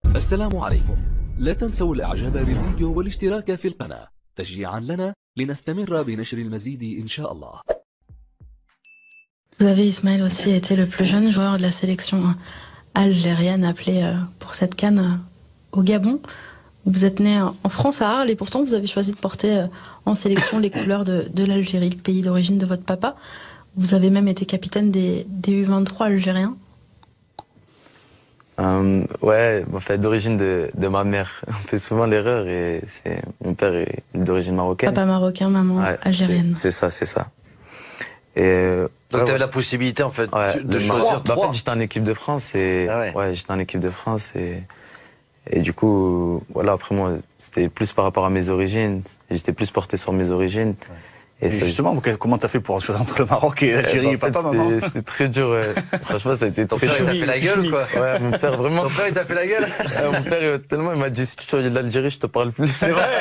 السلام عليكم. لا تنسوا الإعجاب بالفيديو والاشتراك في القناة تشجيعا لنا لنستمر بنشر المزيد إن شاء الله. Vous avez Ismaël aussi été le plus jeune joueur de la sélection algérienne appelée pour cette CAN au Gabon. Vous êtes né en France à Arles et pourtant vous avez choisi de porter en sélection les couleurs de l'Algérie, le pays d'origine de votre papa. Vous avez même été capitaine des U23 algériens. Ouais, en fait, d'origine de ma mère. On fait souvent l'erreur et mon père est d'origine marocaine. Papa marocain, maman algérienne. C'est ça, c'est ça. Et donc tu avais la possibilité en fait de choisir trois. En fait, j'étais en équipe de France et j'étais en équipe de France et du coup voilà, après moi c'était plus par rapport à mes origines, j'étais plus porté sur mes origines. Et justement, comment t'as fait pour choisir entre le Maroc et l'Algérie et papa, maman? C'était très dur, ouais. Franchement, ça a été très dur. Ton père, il t'a fait la gueule, quoi. Ouais, mon père, vraiment. Ton père, il t'a fait la gueule? Mon père, tellement, il m'a dit, si tu choisis l'Algérie, je te parle plus. C'est vrai?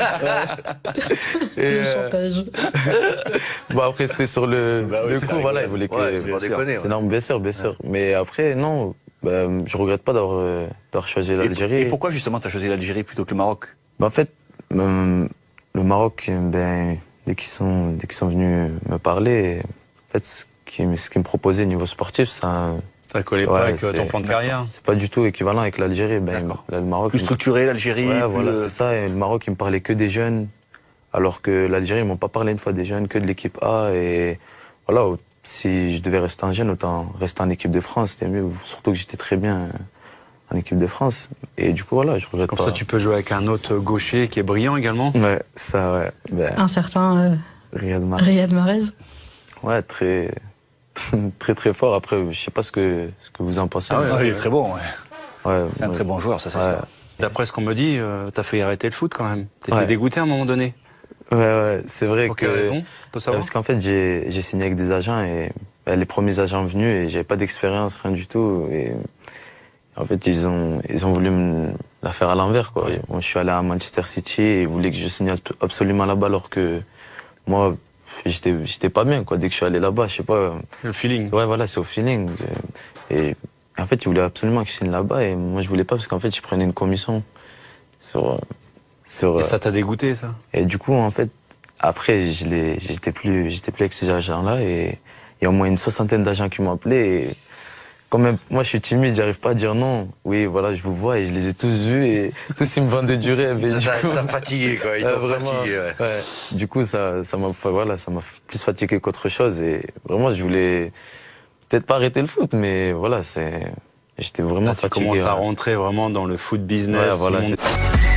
Le chantage. Bon, après, c'était sur le coup, voilà, il voulait que... c'est énorme, bien sûr, bien sûr. Mais après, non, je regrette pas d'avoir choisi l'Algérie. Et pourquoi, justement, t'as choisi l'Algérie plutôt que le Maroc? En fait, le Maroc, dès qu'ils sont venus me parler, en fait, ce qu'ils me proposaient niveau sportif, ça collait pas avec ton plan de carrière. C'est pas du tout équivalent avec l'Algérie. Le Maroc. Plus structuré, l'Algérie. Ouais, voilà, c'est ça. Et le Maroc, ils me parlaient que des jeunes, alors que l'Algérie, ils m'ont pas parlé une fois des jeunes, que de l'équipe A. Et voilà, si je devais rester en jeune, autant rester en équipe de France, c'était mieux. Surtout que j'étais très bien en équipe de France. Et du coup, voilà, je regrette pas. Comme ça, tu peux jouer avec un autre gaucher qui est brillant également. Ouais, ça, ouais. Un certain Riyad Mahrez. Ouais, très fort. Après, je sais pas ce que vous en pensez. Ah ouais, il est très bon, ouais. C'est un très bon joueur, ça, c'est sûr. D'après ce qu'on me dit, t'as fait arrêter le foot quand même. T'étais dégoûté à un moment donné. Ouais, c'est vrai Pour quelle raison? Parce qu'en fait, j'ai signé avec des agents et les premiers agents venus et j'avais pas d'expérience, rien du tout. Et en fait, ils ont voulu me la faire à l'envers, quoi. Moi, je suis allé à Manchester City et ils voulaient que je signe absolument là-bas, alors que moi, j'étais pas bien, quoi. Dès que je suis allé là-bas, je sais pas. Le feeling. Ouais, voilà, c'est au feeling. Et en fait, ils voulaient absolument que je signe là-bas et moi, je voulais pas parce qu'en fait, ils prenaient une commission sur. Et ça t'a dégoûté, ça? Et du coup, en fait, après, j'étais plus avec ces agents-là et il y a au moins une soixantaine d'agents qui m'ont appelé et quand même, moi je suis timide, j'arrive pas à dire non. Oui, voilà, je vous vois et je les ai tous vus et tous ils me vendaient du rêve. Ça t'a fatigué, quoi. Ils t'ont fatigué, ouais. Du coup, ça m'a plus fatigué qu'autre chose et vraiment, je voulais peut-être pas arrêter le foot, mais voilà, j'étais vraiment fatigué. Tu commences à rentrer vraiment dans le foot business. Ouais, voilà.